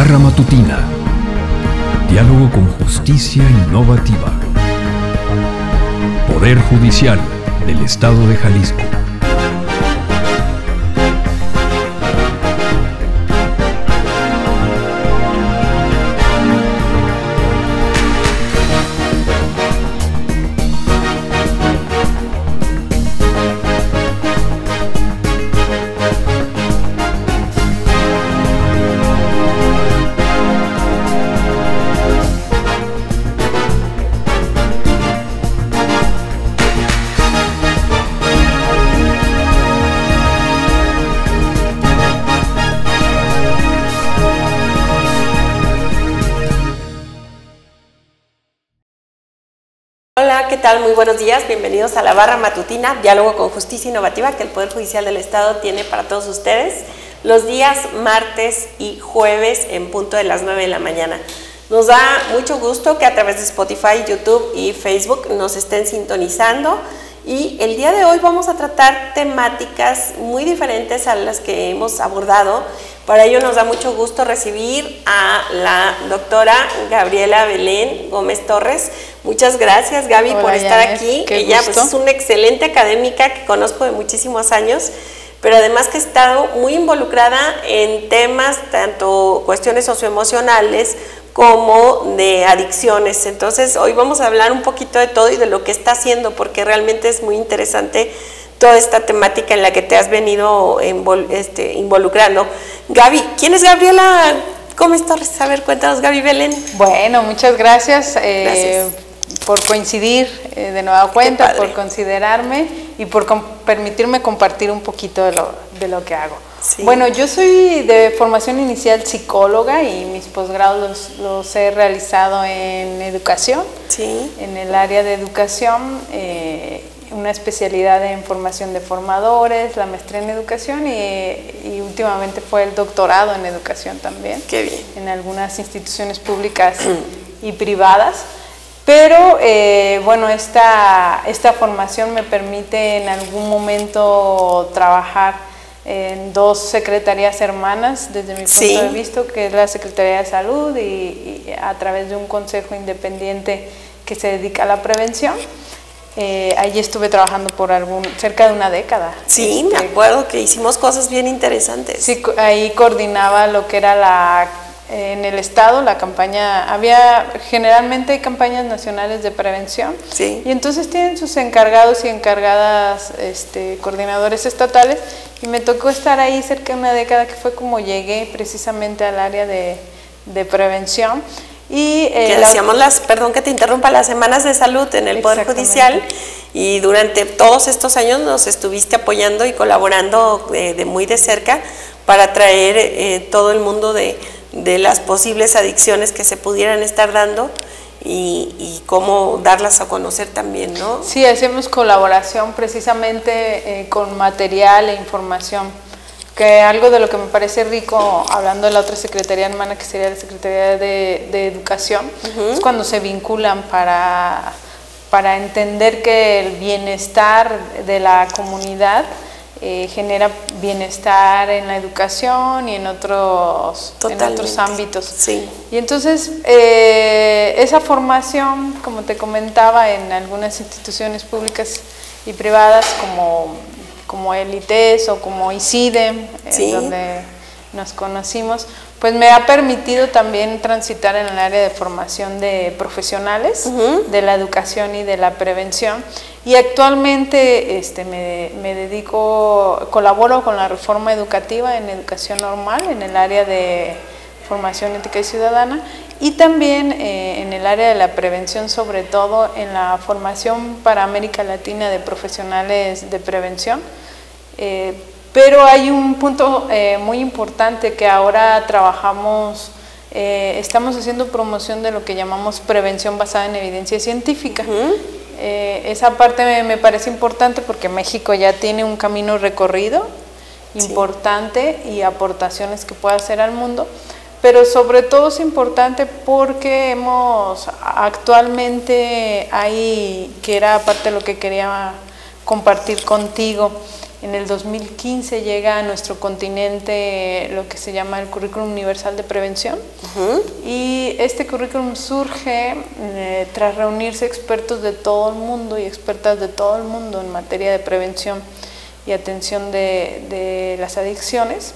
Barra Matutina. Diálogo con justicia innovativa. Poder Judicial del Estado de Jalisco. Hola, ¿qué tal? Muy buenos días, bienvenidos a la Barra Matutina, diálogo con justicia innovativa que el Poder Judicial del Estado tiene para todos ustedes los días martes y jueves en punto de las 9 de la mañana. Nos da mucho gusto que a través de Spotify, YouTube y Facebook nos estén sintonizando y el día de hoy vamos a tratar temáticas muy diferentes a las que hemos abordado. Para ello nos da mucho gusto recibir a la doctora Gabriela Belén Gómez Torres. Muchas gracias, Gaby, por estar aquí. Ella pues, es una excelente académica que conozco de muchísimos años, pero además que ha estado muy involucrada en temas, tanto cuestiones socioemocionales como de adicciones. Entonces, hoy vamos a hablar un poquito de todo y de lo que está haciendo, porque realmente es muy interesante toda esta temática en la que te has venido involucrando. Gaby, ¿quién es Gabriela Gómez Torres? A ver, cuéntanos, Gaby Belén. Bueno, muchas gracias, por coincidir de nueva cuenta, por considerarme y por permitirme compartir un poquito de lo que hago. Sí. Bueno, yo soy de formación inicial psicóloga y mis posgrados los he realizado en educación, sí, en el área de educación, una especialidad en formación de formadores, la maestría en educación y últimamente fue el doctorado en educación también. Qué bien. En algunas instituciones públicas y privadas. Pero bueno, esta formación me permite en algún momento trabajar en dos secretarías hermanas desde mi punto de vista, que es la Secretaría de Salud y a través de un consejo independiente que se dedica a la prevención. Allí estuve trabajando por cerca de una década. Sí, me acuerdo que hicimos cosas bien interesantes. Sí, ahí coordinaba lo que era en el estado la campaña, generalmente hay campañas nacionales de prevención, sí, y entonces tienen sus encargados y encargadas, coordinadores estatales, y me tocó estar ahí cerca de una década, que fue como llegué precisamente al área de prevención. Y que hacíamos perdón que te interrumpa, las semanas de salud en el Poder Judicial, y durante todos estos años nos estuviste apoyando y colaborando muy de cerca para traer todo el mundo de las posibles adicciones que se pudieran estar dando y cómo darlas a conocer también, ¿no? Sí, hacemos colaboración precisamente con material e información, que algo de lo que me parece rico, hablando de la otra secretaría hermana que sería la Secretaría de Educación, es cuando se vinculan para entender que el bienestar de la comunidad genera bienestar en la educación y en otros ámbitos. Sí. Y entonces esa formación, como te comentaba, en algunas instituciones públicas y privadas como el ITES o como ICIDE, sí, donde nos conocimos, pues me ha permitido también transitar en el área de formación de profesionales, de la educación y de la prevención. Y actualmente colaboro con la reforma educativa en educación normal, en el área de formación ética y ciudadana, y también en el área de la prevención, sobre todo en la formación para América Latina de profesionales de prevención. Pero hay un punto muy importante que ahora trabajamos, estamos haciendo promoción de lo que llamamos prevención basada en evidencia científica. Esa parte me parece importante porque México ya tiene un camino recorrido importante, sí, y aportaciones que puede hacer al mundo, pero sobre todo es importante porque actualmente que era parte de lo que quería compartir contigo. En el 2015 llega a nuestro continente lo que se llama el Currículum Universal de Prevención. Y este currículum surge tras reunirse expertos de todo el mundo y expertas de todo el mundo en materia de prevención y atención de las adicciones.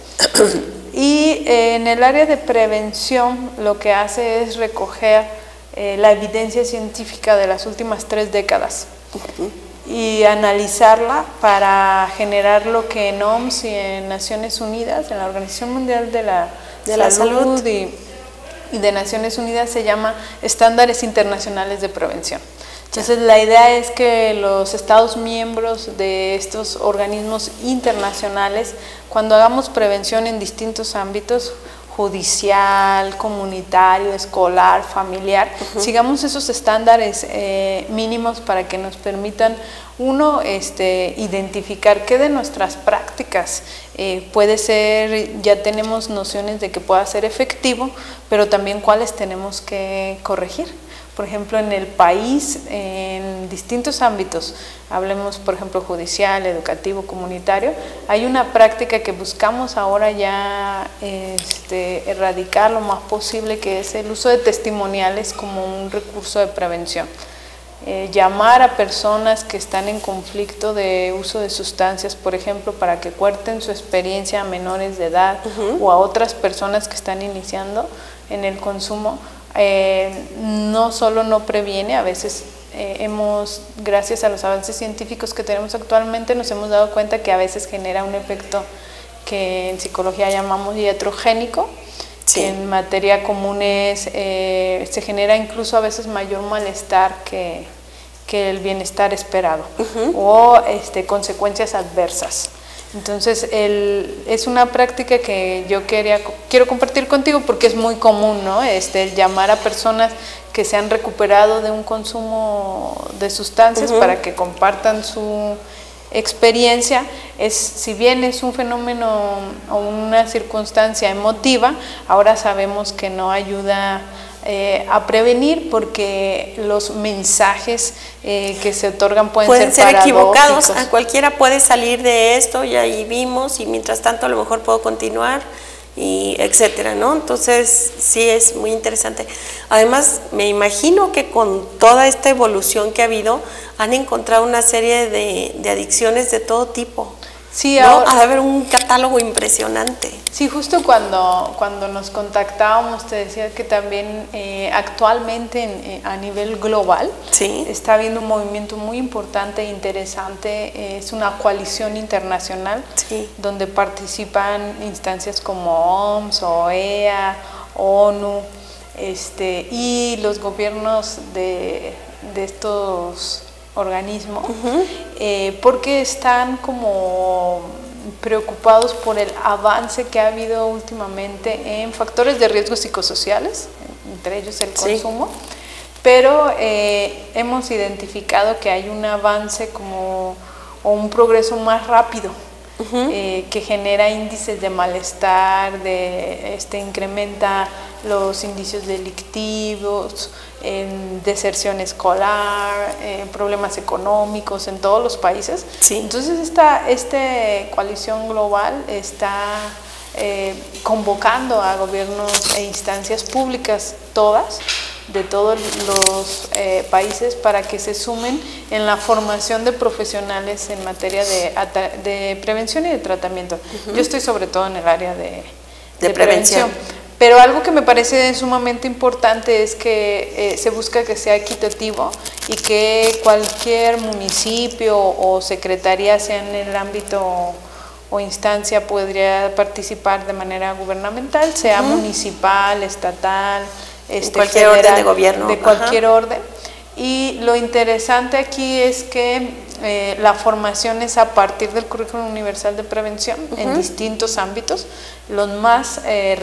Y en el área de prevención lo que hace es recoger la evidencia científica de las últimas 3 décadas. Y analizarla para generar lo que en OMS y en Naciones Unidas, en la Organización Mundial de la Salud y de Naciones Unidas se llama estándares internacionales de prevención. Entonces la idea es que los Estados miembros de estos organismos internacionales, cuando hagamos prevención en distintos ámbitos, judicial, comunitario, escolar, familiar, sigamos esos estándares mínimos para que nos permitan, uno, identificar qué de nuestras prácticas puede ser, ya tenemos nociones de que pueda ser efectivo, pero también cuáles tenemos que corregir. Por ejemplo, en el país, en distintos ámbitos, hablemos por ejemplo judicial, educativo, comunitario, hay una práctica que buscamos ahora ya erradicar lo más posible, que es el uso de testimoniales como un recurso de prevención. Llamar a personas que están en conflicto de uso de sustancias, por ejemplo, para que cuenten su experiencia a menores de edad o a otras personas que están iniciando en el consumo. No solo no previene, a veces gracias a los avances científicos que tenemos actualmente, nos hemos dado cuenta que a veces genera un efecto que en psicología llamamos iatrogénico. Sí. En materia comunes se genera incluso a veces mayor malestar que el bienestar esperado o consecuencias adversas. Entonces es una práctica que yo quiero compartir contigo porque es muy común, ¿no? Llamar a personas que se han recuperado de un consumo de sustancias para que compartan su experiencia. Si bien es un fenómeno o una circunstancia emotiva, ahora sabemos que no ayuda a prevenir porque los mensajes que se otorgan pueden ser equivocados. A cualquiera puede salir de esto y ahí vimos, y mientras tanto a lo mejor puedo continuar y etcétera, ¿no? Entonces sí es muy interesante. Además me imagino que con toda esta evolución que ha habido han encontrado una serie de adicciones de todo tipo. Sí, ¿no? Ha de haber un catálogo impresionante. Sí, justo cuando nos contactábamos te decía que también actualmente a nivel global está habiendo un movimiento muy importante e interesante. Es una coalición internacional donde participan instancias como OMS, OEA, ONU y los gobiernos de estos organismos, porque están como preocupados por el avance que ha habido últimamente en factores de riesgo psicosociales, entre ellos el consumo, pero hemos identificado que hay un avance o un progreso más rápido que genera índices de malestar, incrementa los indicios delictivos, deserción escolar, problemas económicos en todos los países. Entonces esta coalición global está convocando a gobiernos e instancias públicas de todos los países para que se sumen en la formación de profesionales en materia de prevención y de tratamiento. Yo estoy sobre todo en el área de prevención. Pero algo que me parece sumamente importante es que se busca que sea equitativo y que cualquier municipio o secretaría, sea en el ámbito o instancia, podría participar de manera gubernamental, sea municipal, estatal, cualquier federal, orden de gobierno. De cualquier orden. Y lo interesante aquí es que la formación es a partir del Currículum Universal de Prevención en distintos ámbitos. Los más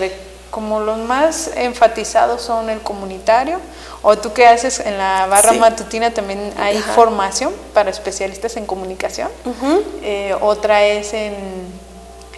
enfatizados son el comunitario, o tú que haces en la barra matutina también hay formación para especialistas en comunicación. Otra es en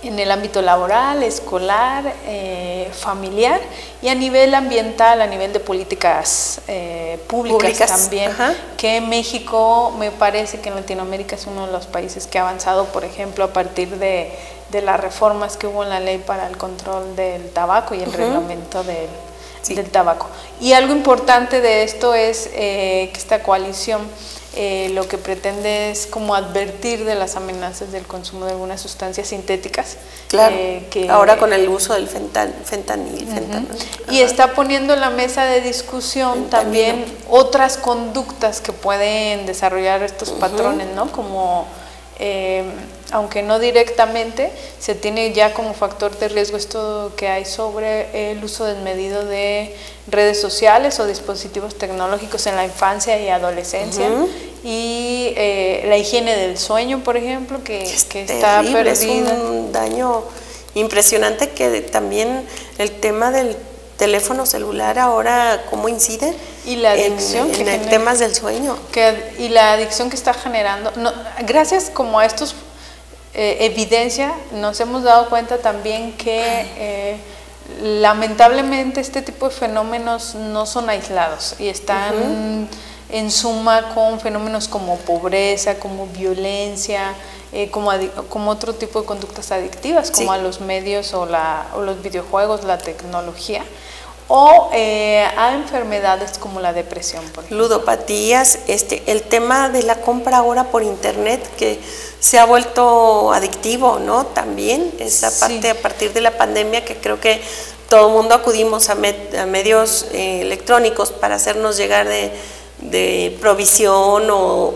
en el ámbito laboral, escolar, familiar y a nivel ambiental, a nivel de políticas públicas también, que México me parece que en Latinoamérica es uno de los países que ha avanzado, por ejemplo, a partir de las reformas que hubo en la ley para el control del tabaco y el reglamento del tabaco. Y algo importante de esto es que esta coalición lo que pretende es como advertir de las amenazas del consumo de algunas sustancias sintéticas. Claro, que ahora con el uso del fentanil. Y está poniendo en la mesa de discusión también otras conductas que pueden desarrollar estos patrones, ¿no? Como, aunque no directamente, se tiene ya como factor de riesgo esto que hay sobre el uso desmedido de redes sociales o dispositivos tecnológicos en la infancia y adolescencia, y la higiene del sueño, por ejemplo, que está perdida. Es un daño impresionante, que también el tema del teléfono celular ahora cómo incide y la adicción en temas del sueño. Y la adicción que está generando, gracias como a estos evidencia, nos hemos dado cuenta también que lamentablemente este tipo de fenómenos no son aislados y están en suma con fenómenos como pobreza, como violencia, como otro tipo de conductas adictivas, como a los medios o los videojuegos, la tecnología, o a enfermedades como la depresión, por ejemplo. Ludopatías, el tema de la compra ahora por internet, que se ha vuelto adictivo, ¿no? También esa parte a partir de la pandemia, que creo que todo el mundo acudimos a medios electrónicos para hacernos llegar de provisión o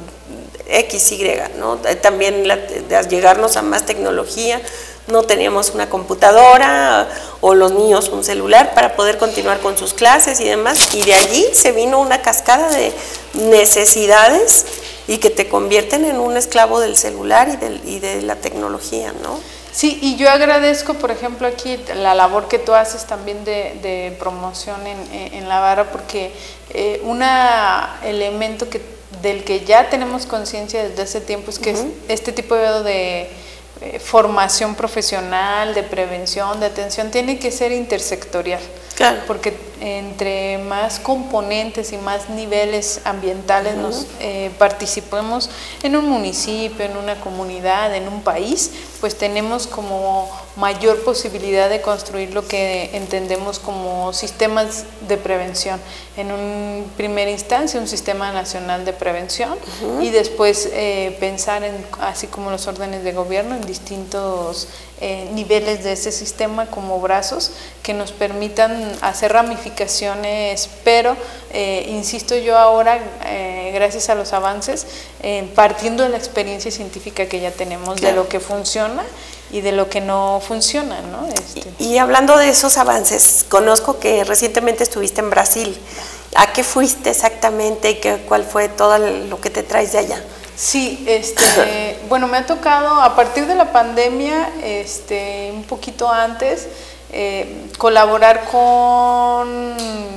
X, Y, ¿no? También de llegarnos a más tecnología. No teníamos una computadora o los niños un celular para poder continuar con sus clases y demás, y de allí se vino una cascada de necesidades y que te convierten en un esclavo del celular y de la tecnología, ¿no? Sí, y yo agradezco, por ejemplo, aquí la labor que tú haces también de promoción en la barra, porque un elemento del que ya tenemos conciencia desde hace tiempo es que este tipo de formación profesional, de prevención, de atención, tiene que ser intersectorial. Claro. Porque entre más componentes y más niveles ambientales nos participemos en un municipio, en una comunidad, en un país, pues tenemos como mayor posibilidad de construir lo que entendemos como sistemas de prevención. En una primera instancia, un sistema nacional de prevención, y después pensar en, así como los órdenes de gobierno, en distintos niveles de ese sistema como brazos que nos permitan hacer ramificaciones, pero insisto yo ahora, gracias a los avances, partiendo de la experiencia científica que ya tenemos, de lo que funciona y de lo que no funciona, ¿no? Y hablando de esos avances, conozco que recientemente estuviste en Brasil. ¿A qué fuiste exactamente y cuál fue todo lo que te traes de allá? Sí, bueno, me ha tocado a partir de la pandemia, un poquito antes, colaborar con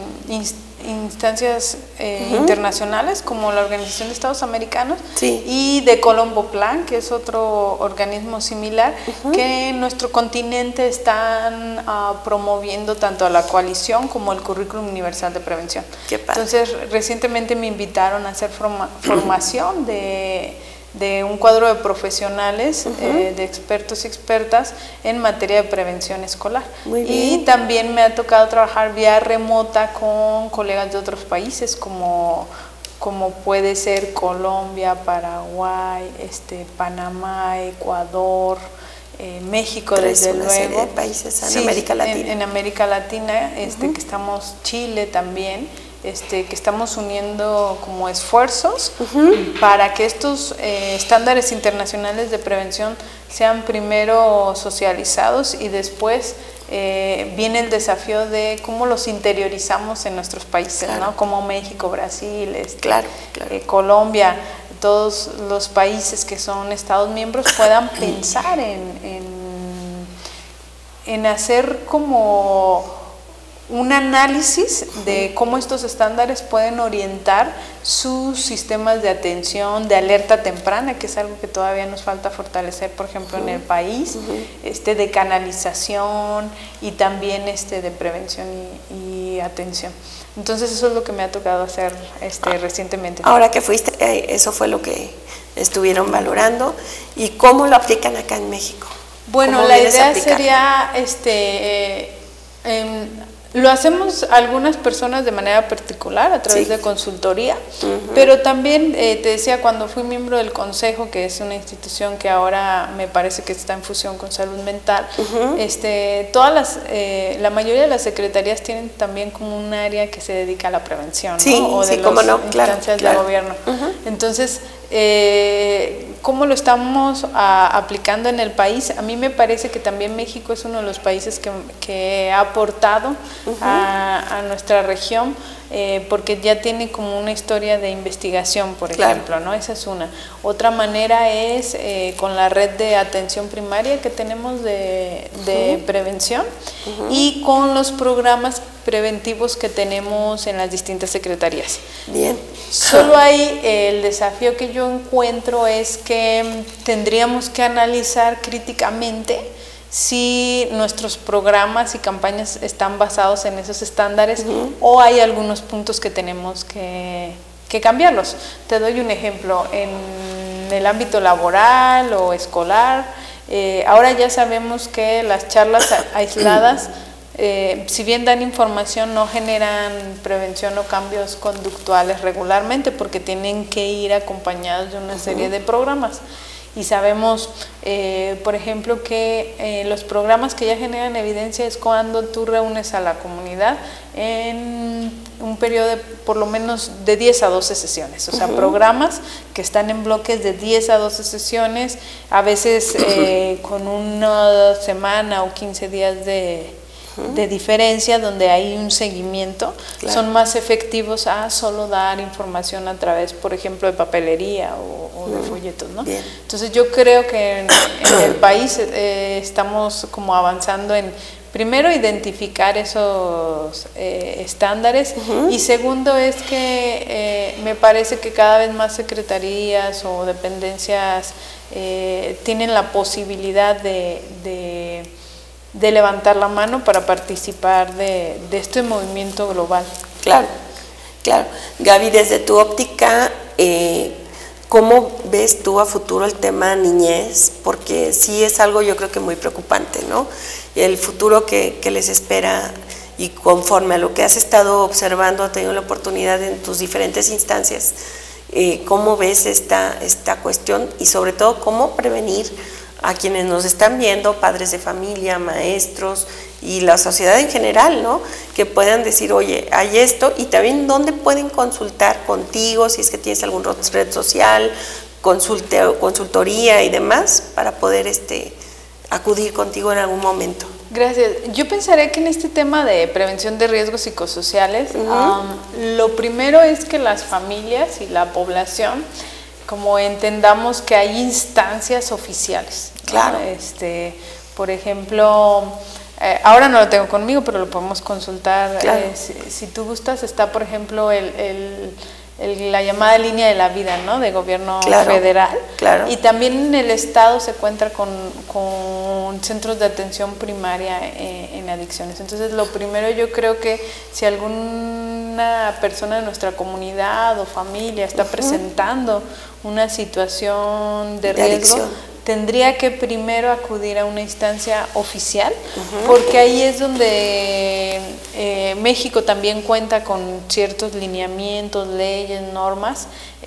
instancias internacionales como la Organización de Estados Americanos y de Colombo Plan, que es otro organismo similar, que en nuestro continente están promoviendo tanto a la coalición como el Currículum Universal de Prevención. Entonces, recientemente me invitaron a hacer formación de un cuadro de profesionales, de expertos y expertas en materia de prevención escolar. Y también me ha tocado trabajar vía remota con colegas de otros países como puede ser Colombia, Paraguay, Panamá, Ecuador, México, desde luego. De países en América Latina. En América Latina, que estamos, Chile también. Que estamos uniendo como esfuerzos para que estos estándares internacionales de prevención sean primero socializados y después viene el desafío de cómo los interiorizamos en nuestros países, ¿no? Como México, Brasil, Colombia, todos los países que son Estados miembros puedan pensar en hacer como un análisis de cómo estos estándares pueden orientar sus sistemas de atención, de alerta temprana, que es algo que todavía nos falta fortalecer, por ejemplo, en el país, de canalización y también de prevención y atención. Entonces eso es lo que me ha tocado hacer recientemente. Ahora que fuiste, eso fue lo que estuvieron valorando. ¿Y cómo lo aplican acá en México? Bueno, la idea sería, lo hacemos algunas personas de manera particular a través de consultoría, pero también te decía, cuando fui miembro del Consejo, que es una institución que ahora me parece que está en fusión con Salud Mental, la mayoría de las secretarías tienen también como un área que se dedica a la prevención, ¿no? O de las instancias de gobierno. Entonces, ¿cómo lo estamos aplicando en el país? A mí me parece que también México es uno de los países que ha aportado a nuestra región, porque ya tiene como una historia de investigación, por ejemplo, ¿no? Esa es una. Otra manera es con la red de atención primaria que tenemos de prevención y con los programas preventivos que tenemos en las distintas secretarías. Bien. Solo hay el desafío que yo encuentro es que tendríamos que analizar críticamente si nuestros programas y campañas están basados en esos estándares o hay algunos puntos que tenemos que cambiarlos. Te doy un ejemplo, en el ámbito laboral o escolar, ahora ya sabemos que las charlas aisladas, si bien dan información, no generan prevención o cambios conductuales regularmente porque tienen que ir acompañados de una serie de programas. Y sabemos, por ejemplo, que los programas que ya generan evidencia es cuando tú reúnes a la comunidad en un periodo de por lo menos de 10 a 12 sesiones, o sea, programas que están en bloques de 10 a 12 sesiones, a veces con una semana o 15 días de diferencia, donde hay un seguimiento, son más efectivos a solo dar información a través, por ejemplo, de papelería o de folletos, ¿no? Entonces yo creo que en el país estamos como avanzando en, primero, identificar esos estándares y segundo es que me parece que cada vez más secretarías o dependencias tienen la posibilidad de levantar la mano para participar de este movimiento global. Claro, claro. Gaby, desde tu óptica, ¿cómo ves tú a futuro el tema niñez? Porque sí es algo yo creo que muy preocupante, ¿no? El futuro que les espera, y conforme a lo que has estado observando, has tenido la oportunidad en tus diferentes instancias, ¿cómo ves esta cuestión? Y sobre todo, ¿cómo prevenir a quienes nos están viendo, padres de familia, maestros y la sociedad en general, ¿no? Que puedan decir, oye, hay esto, y también dónde pueden consultar contigo, si es que tienes alguna red social, consultoría y demás, para poder acudir contigo en algún momento. Gracias. Yo pensaría que en este tema de prevención de riesgos psicosociales, lo primero es que las familias y la población como entendamos que hay instancias oficiales, ¿no? Claro. Por ejemplo, ahora no lo tengo conmigo, pero lo podemos consultar. Claro. Si tú gustas, está por ejemplo la llamada línea de la vida, ¿no? De gobierno federal. Claro. Y también en el estado se cuenta con centros de atención primaria en adicciones. Entonces, lo primero, yo creo que si alguna persona de nuestra comunidad o familia está presentando una situación de riesgo, adicción, tendría que primero acudir a una instancia oficial, porque ahí es donde México también cuenta con ciertos lineamientos, leyes, normas,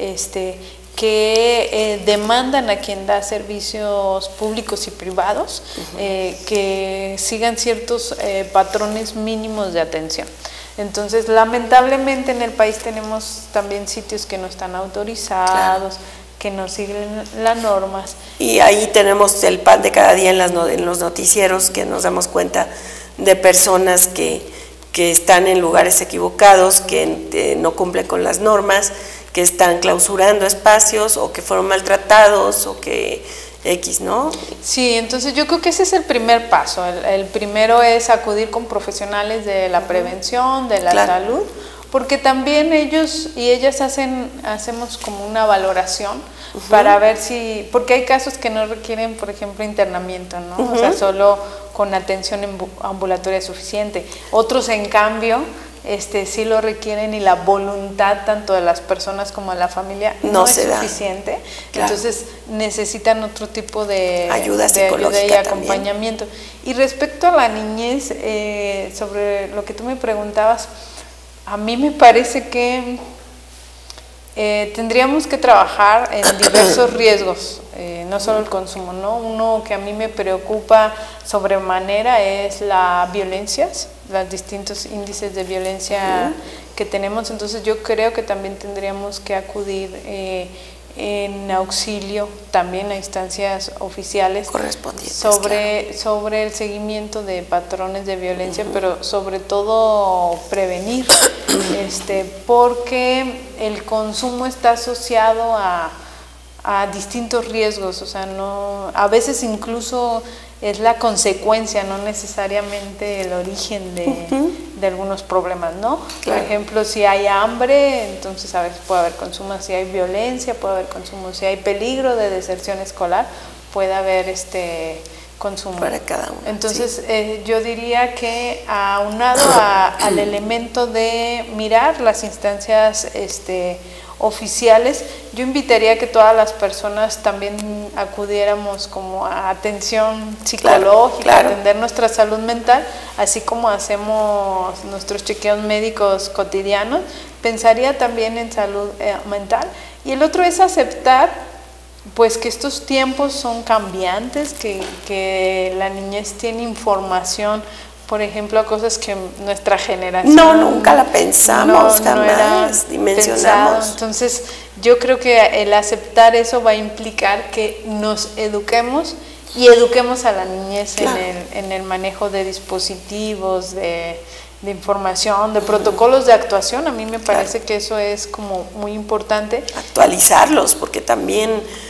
que demandan a quien da servicios públicos y privados que sigan ciertos patrones mínimos de atención. Entonces, lamentablemente en el país tenemos también sitios que no están autorizados, que no siguen las normas. Y ahí tenemos el pan de cada día en los noticieros, que nos damos cuenta de personas que están en lugares equivocados, que no cumplen con las normas, que están clausurando espacios o que fueron maltratados o que X, ¿no? Sí, entonces yo creo que ese es el primer paso. El primero es acudir con profesionales de la prevención, de la salud, porque también ellos y ellas hacemos como una valoración para ver si, porque hay casos que no requieren, por ejemplo, internamiento, ¿no? O sea, solo con atención ambulatoria suficiente. Otros, en cambio, sí lo requieren y la voluntad tanto de las personas como de la familia no es suficiente. Entonces necesitan otro tipo de ayuda y acompañamiento. También. Y respecto a la niñez, sobre lo que tú me preguntabas, a mí me parece que tendríamos que trabajar en diversos riesgos, no solo el consumo, ¿no? Uno que a mí me preocupa sobremanera es la violencia, los distintos índices de violencia que tenemos. Entonces yo creo que también tendríamos que acudir en auxilio también a instancias oficiales correspondientes sobre el seguimiento de patrones de violencia, pero sobre todo prevenir, porque el consumo está asociado a distintos riesgos, o sea, no, a veces incluso es la consecuencia, no necesariamente el origen de algunos problemas, ¿no? Claro. Por ejemplo, si hay hambre, entonces a veces puede haber consumo. Si hay violencia, puede haber consumo. Si hay peligro de deserción escolar, puede haber consumo. Para cada uno. Entonces, yo diría que aunado al elemento de mirar las instancias oficiales, yo invitaría a que todas las personas también acudiéramos como a atención psicológica, atender nuestra salud mental, así como hacemos nuestros chequeos médicos cotidianos. Pensaría también en salud mental. Y el otro es aceptar pues que estos tiempos son cambiantes, que la niñez tiene información, por ejemplo, cosas que nuestra generación nunca la pensamos, jamás dimensionamos. Entonces, yo creo que el aceptar eso va a implicar que nos eduquemos y eduquemos a la niñez en el manejo de dispositivos, de información, de protocolos de actuación. A mí me parece que eso es como muy importante. Actualizarlos, porque también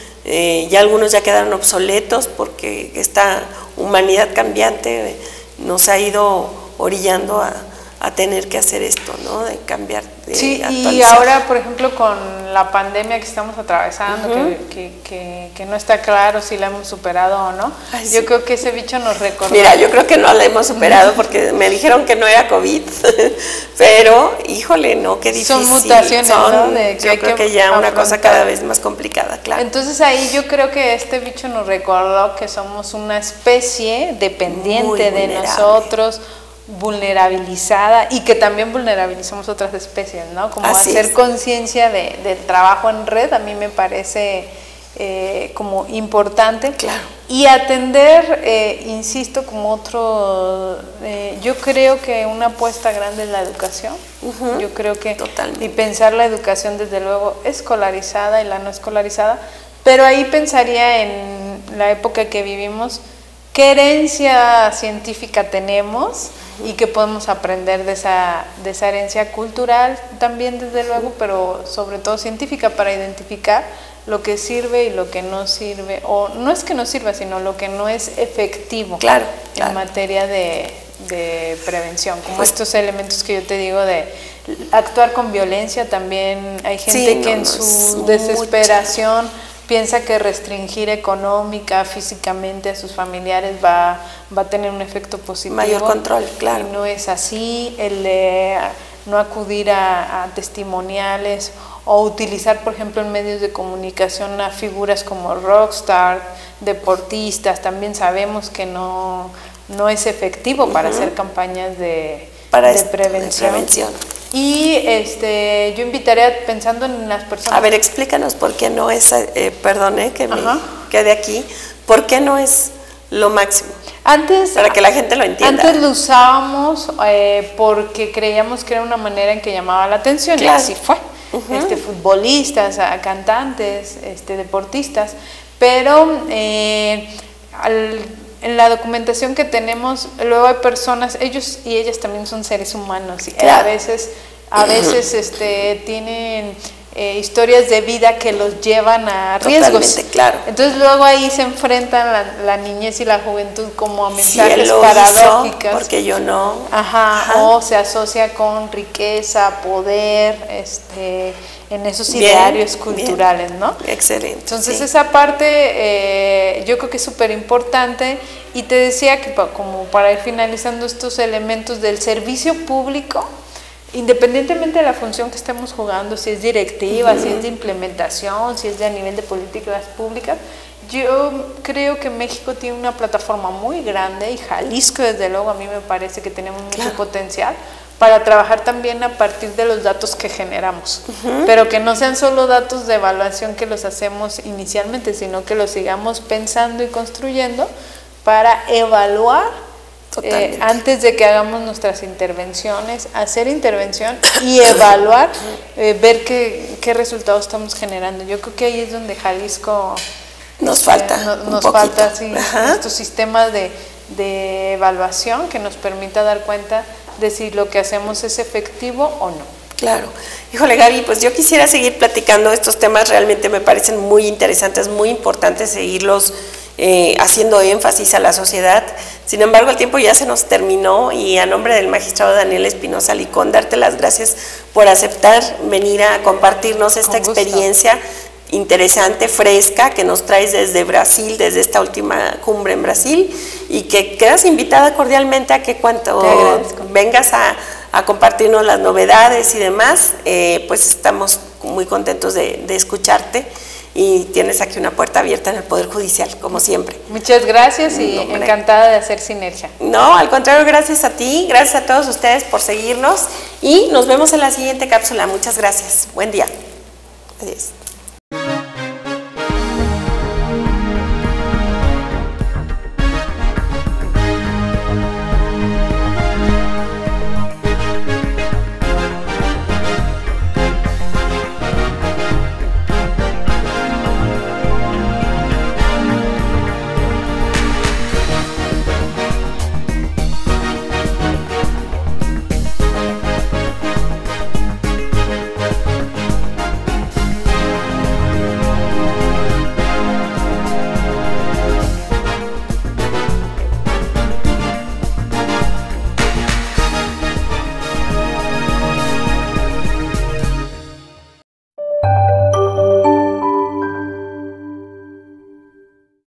ya algunos ya quedaron obsoletos, porque esta humanidad cambiante nos ha ido orillando a tener que hacer esto, ¿no? De cambiar, de actualizar. Y ahora, por ejemplo, con la pandemia que estamos atravesando, que no está claro si la hemos superado o no, yo creo que ese bicho nos recordó. Mira, yo creo que no la hemos superado porque me dijeron que no era COVID, pero, híjole, no, qué difícil. Son mutaciones, ¿no? Yo creo que ya una cosa cada vez más complicada, claro. Entonces ahí yo creo que este bicho nos recordó que somos una especie dependiente de nosotros, vulnerabilizada, y que también vulnerabilizamos otras especies, ¿no? Como hacer conciencia del trabajo en red, a mí me parece como importante. Claro. Y atender, insisto, como otro, yo creo que una apuesta grande es la educación. Yo creo que totalmente. Y pensar la educación desde luego escolarizada y la no escolarizada, pero ahí pensaría en la época que vivimos, qué herencia científica tenemos y que podemos aprender de esa herencia cultural también, desde luego, pero sobre todo científica, para identificar lo que sirve y lo que no sirve, o no es que no sirva, sino lo que no es efectivo en materia de prevención, como estos elementos que yo te digo de actuar con violencia. También hay gente que en su desesperación piensa que restringir económica, físicamente a sus familiares va a tener un efecto positivo. Mayor control, claro. Y no es así. El de no acudir a testimoniales o utilizar, por ejemplo, en medios de comunicación a figuras como rockstar, deportistas, también sabemos que no es efectivo para hacer campañas de prevención. Y yo invitaría, pensando en las personas... A ver, explícanos por qué no es, perdone que me quede aquí, ¿por qué no es lo máximo? Antes, para que la gente lo entienda. Antes lo usábamos porque creíamos que era una manera en que llamaba la atención, y así fue. Futbolistas, cantantes, deportistas, pero en la documentación que tenemos, luego hay personas, ellos y ellas también son seres humanos, y a veces tienen historias de vida que los llevan a riesgos. Totalmente, claro. Entonces luego ahí se enfrentan la niñez y la juventud como a mensajes paradójicos. Porque yo no. Ajá. O se asocia con riqueza, poder, en esos idearios culturales, ¿no? Excelente. Entonces esa parte yo creo que es súper importante, y te decía que como para ir finalizando estos elementos del servicio público, independientemente de la función que estemos jugando, si es directiva, si es de implementación, si es de a nivel de políticas públicas, yo creo que México tiene una plataforma muy grande, y Jalisco desde luego a mí me parece que tenemos mucho potencial para trabajar también a partir de los datos que generamos, pero que no sean solo datos de evaluación que los hacemos inicialmente, sino que los sigamos pensando y construyendo para evaluar antes de que hagamos nuestras intervenciones, hacer intervención y evaluar, ver qué resultados estamos generando. Yo creo que ahí es donde Jalisco nos falta estos sistemas de evaluación que nos permita dar cuenta de si lo que hacemos es efectivo o no. Claro. Híjole, Gaby, pues yo quisiera seguir platicando estos temas, realmente me parecen muy interesantes, muy importantes seguirlos haciendo énfasis a la sociedad. Sin embargo, el tiempo ya se nos terminó, y a nombre del magistrado Daniel Espinosa Licón, darte las gracias por aceptar venir a compartirnos esta experiencia interesante, fresca, que nos traes desde Brasil, desde esta última cumbre en Brasil, y que quedas invitada cordialmente a que cuando vengas a compartirnos las novedades y demás, pues estamos muy contentos de escucharte, y tienes aquí una puerta abierta en el Poder Judicial, como siempre. Muchas gracias, y encantada de hacer sinergia. No, al contrario, gracias a ti, gracias a todos ustedes por seguirnos, y nos vemos en la siguiente cápsula. Muchas gracias. Buen día. Adiós.